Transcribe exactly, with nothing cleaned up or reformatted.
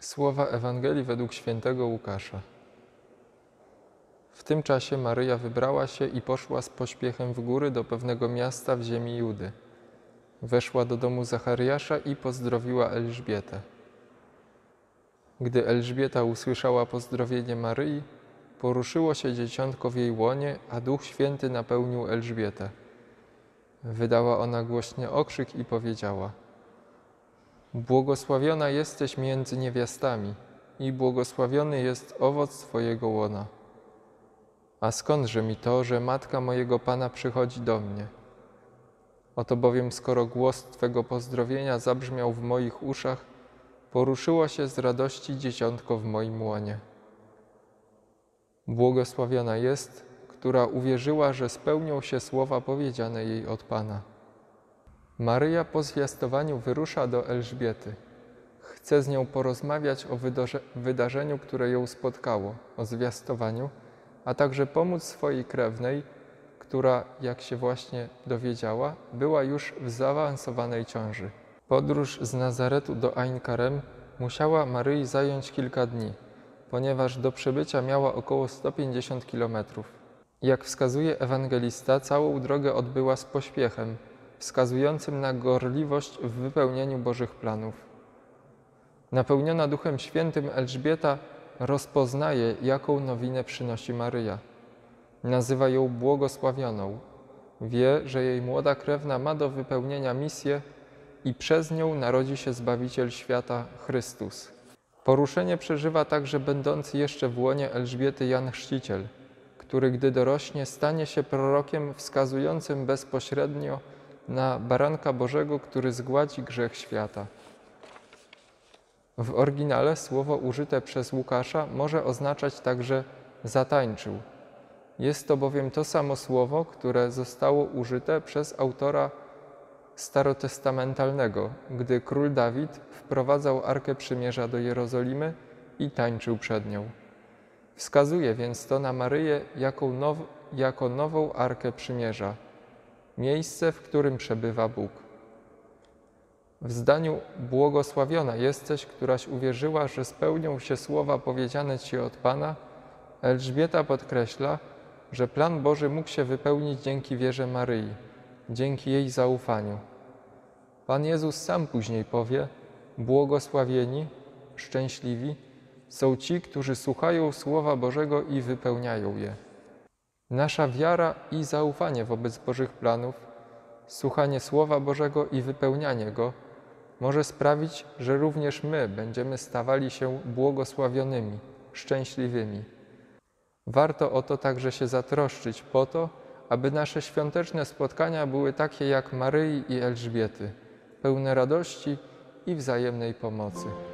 Słowa Ewangelii według świętego Łukasza. W tym czasie Maryja wybrała się i poszła z pośpiechem w góry do pewnego miasta w ziemi Judy. Weszła do domu Zachariasza i pozdrowiła Elżbietę. Gdy Elżbieta usłyszała pozdrowienie Maryi, poruszyło się dzieciątko w jej łonie, a Duch Święty napełnił Elżbietę. Wydała ona głośny okrzyk i powiedziała: Błogosławiona jesteś między niewiastami i błogosławiony jest owoc Twojego łona. A skądże mi to, że matka mojego Pana przychodzi do mnie? Oto bowiem, skoro głos Twego pozdrowienia zabrzmiał w moich uszach, poruszyło się z radości dzieciątko w moim łonie. Błogosławiona jest, która uwierzyła, że spełnią się słowa powiedziane jej od Pana. Maryja po zwiastowaniu wyrusza do Elżbiety. Chce z nią porozmawiać o wydarzeniu, które ją spotkało, o zwiastowaniu, a także pomóc swojej krewnej, która, jak się właśnie dowiedziała, była już w zaawansowanej ciąży. Podróż z Nazaretu do Ain Karem musiała Maryi zająć kilka dni, ponieważ do przebycia miała około sto pięćdziesiąt kilometrów. Jak wskazuje ewangelista, całą drogę odbyła z pośpiechem, wskazującym na gorliwość w wypełnieniu Bożych planów. Napełniona Duchem Świętym Elżbieta rozpoznaje, jaką nowinę przynosi Maryja. Nazywa ją błogosławioną. Wie, że jej młoda krewna ma do wypełnienia misję i przez nią narodzi się Zbawiciel świata, Chrystus. Poruszenie przeżywa także będący jeszcze w łonie Elżbiety Jan Chrzciciel, który, gdy dorośnie, stanie się prorokiem wskazującym bezpośrednio na Baranka Bożego, który zgładzi grzech świata. W oryginale słowo użyte przez Łukasza może oznaczać także zatańczył. Jest to bowiem to samo słowo, które zostało użyte przez autora starotestamentalnego, gdy król Dawid wprowadzał Arkę Przymierza do Jerozolimy i tańczył przed nią. Wskazuje więc to na Maryję jako, now, jako nową Arkę Przymierza, miejsce, w którym przebywa Bóg. W zdaniu błogosławiona jesteś, któraś uwierzyła, że spełnią się słowa powiedziane Ci od Pana, Elżbieta podkreśla, że plan Boży mógł się wypełnić dzięki wierze Maryi, dzięki jej zaufaniu. Pan Jezus sam później powie: błogosławieni, szczęśliwi są ci, którzy słuchają Słowa Bożego i wypełniają je. Nasza wiara i zaufanie wobec Bożych planów, słuchanie Słowa Bożego i wypełnianie go może sprawić, że również my będziemy stawali się błogosławionymi, szczęśliwymi. Warto o to także się zatroszczyć po to, aby nasze świąteczne spotkania były takie jak Maryi i Elżbiety, pełne radości i wzajemnej pomocy.